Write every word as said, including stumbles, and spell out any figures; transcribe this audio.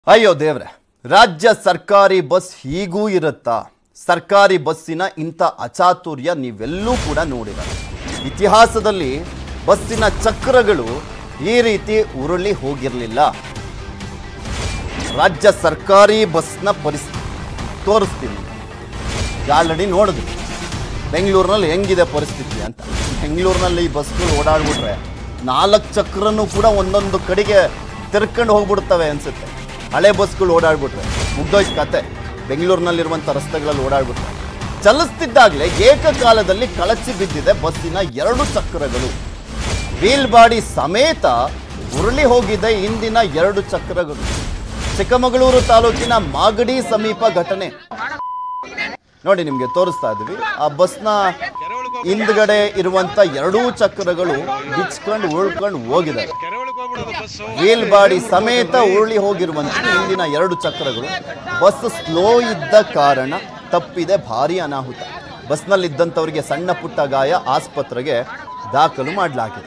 ಅಯ್ಯೋ ದೇವ್ರೆ, ರಾಜ್ಯ ಸರ್ಕಾರಿ ಬಸ್ ಹೀಗೂ ಇರುತ್ತಾ? ಸರ್ಕಾರಿ ಬಸ್ಸಿನ ಇಂಥ ಅಚಾತುರ್ಯ ನೀವೆಲ್ಲೂ ಕೂಡ ನೋಡಿರಲ್ಲ. ಇತಿಹಾಸದಲ್ಲಿ ಬಸ್ಸಿನ ಚಕ್ರಗಳು ಈ ರೀತಿ ಉರುಳಿ ಹೋಗಿರಲಿಲ್ಲ. ರಾಜ್ಯ ಸರ್ಕಾರಿ ಬಸ್ನ ಪರಿಸ್ಥಿತಿ ತೋರಿಸ್ತೀನಿ. ಆಲ್ರೆಡಿ ನೋಡಿದ್ವಿ ಬೆಂಗಳೂರಿನಲ್ಲಿ ಹೆಂಗಿದೆ ಪರಿಸ್ಥಿತಿ ಅಂತ. ಬೆಂಗಳೂರಿನಲ್ಲಿ ಈ ಬಸ್ಗಳು ಓಡಾಡ್ಬಿಟ್ರೆ ನಾಲ್ಕು ಚಕ್ರನೂ ಕೂಡ ಒಂದೊಂದು ಕಡೆಗೆ ತಿರ್ಕೊಂಡು ಹೋಗ್ಬಿಡ್ತವೆ ಅನ್ಸುತ್ತೆ. ಹಳೆ ಬಸ್ಗಳು ಓಡಾಡ್ಬಿಟ್ರೆ ಮುಗ್ದೋಯ್ತು ಕತೆ. ಬೆಂಗಳೂರಿನಲ್ಲಿರುವಂಥ ರಸ್ತೆಗಳಲ್ಲಿ ಓಡಾಡ್ಬಿಟ್ರೆ ಚಲಿಸ್ತಿದ್ದಾಗಲೇ ಏಕಕಾಲದಲ್ಲಿ ಕಳಚಿ ಬಿದ್ದಿದೆ ಬಸ್ಸಿನ ಎರಡು ಚಕ್ರಗಳು. ವೀಲ್ ಬಾಡಿ ಸಮೇತ ಉರುಳಿ ಹೋಗಿದೆ ಹಿಂದಿನ ಎರಡು ಚಕ್ರಗಳು. ಚಿಕ್ಕಮಗಳೂರು ತಾಲೂಕಿನ ಮಾಗಡಿ ಸಮೀಪ ಘಟನೆ ನೋಡಿ, ನಿಮಗೆ ತೋರಿಸ್ತಾ ಇದ್ದೀವಿ. ಆ ಬಸ್ನ ಹಿಂದ್ಗಡೆ ಇರುವಂತ ಎರಡೂ ಚಕ್ರಗಳು ಬಿಚ್ಕೊಂಡು ಉರುಳ್ಕೊಂಡು ಹೋಗಿದ್ದಾರೆ. ವೀಲ್ ಬಾಡಿ ಸಮೇತ ಉರುಳಿ ಹೋಗಿರುವಂತ ಹಿಂದಿನ ಎರಡು ಚಕ್ರಗಳು. ಬಸ್ ಸ್ಲೋ ಇದ್ದ ಕಾರಣ ತಪ್ಪಿದೆ ಭಾರಿ ಅನಾಹುತ. ಬಸ್ನಲ್ಲಿದ್ದಂಥವರಿಗೆ ಸಣ್ಣ ಪುಟ್ಟ ಗಾಯ, ಆಸ್ಪತ್ರೆಗೆ ದಾಖಲು ಮಾಡಲಾಗಿದೆ.